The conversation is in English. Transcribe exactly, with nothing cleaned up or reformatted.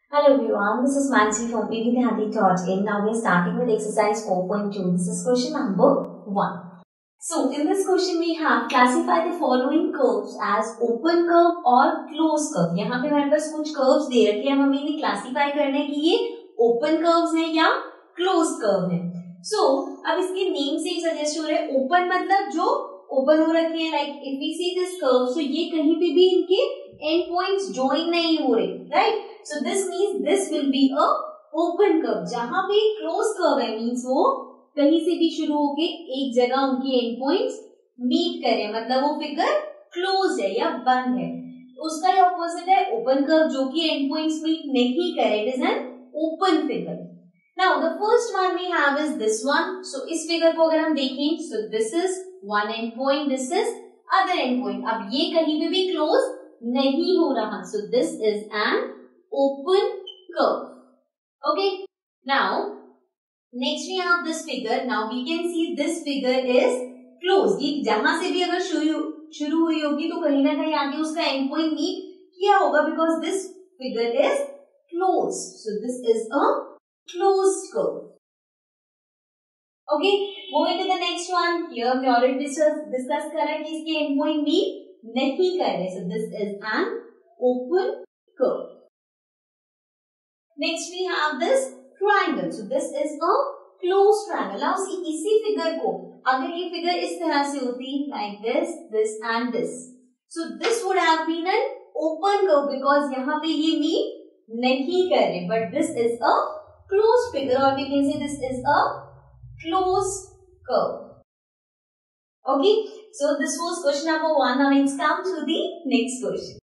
Hello everyone, this is Mansi from P V Dhyati Taught In. Now we are starting with exercise four point two. This is question number one. So in this question we have classify the following curves as open curve or closed curve. यहाँ पे हमारे पास कुछ curves दे रखे हैं, हमें इन्हें classify करने की ये open curves है या closed curve है. So अब इसके name से ही suggest हो रहा है open मतलब जो open हो रखे हैं, like if we see this curve, so ये कहीं पे भी इनके end points join नहीं हो रहे, right? So this means this will be a open curve. जहाँ पे closed curve है means वो कहीं से भी शुरू होके एक जगह उनकी एंड पॉइंट्स मीट करे, मतलब वो फिगर क्लोज है या बंद है. उसका ही ऑपोजिट है ओपन कर्व जो कि एंड पॉइंट्स मीट नहीं करे. It is an open figure. Now the first one we have is this one. So इस फिगर को अगर हम देखें, so this is one end point, this is other end point. अब ये कहीं पे भी क्लोज नहीं हो रहा, so this is an open curve. Okay, now next we have this figure. Now we can see this figure is closed. ये जहां से भी अगर शुरू शुरू हुई होगी तो कहीं ना कहीं आगे उसका एंड पॉइंट मीट किया होगा, because this figure is closed. So this is a closed curve. Okay, moving to the next one. Here we already discuss करा कि इसके एंड पॉइंट मीट नहीं कर रहे. So this is an open curve. Next we have this triangle. So this is a closed triangle. Now see, इसी figure को अगर ये फिगर इस तरह से होती like this, this and this, so this would have been an open curve because यहाँ पे ये मीट नहीं कर रहे. But this is a closed figure, or we can say this is a closed curve. Okay, so this was question number one. Now let's come to the next question.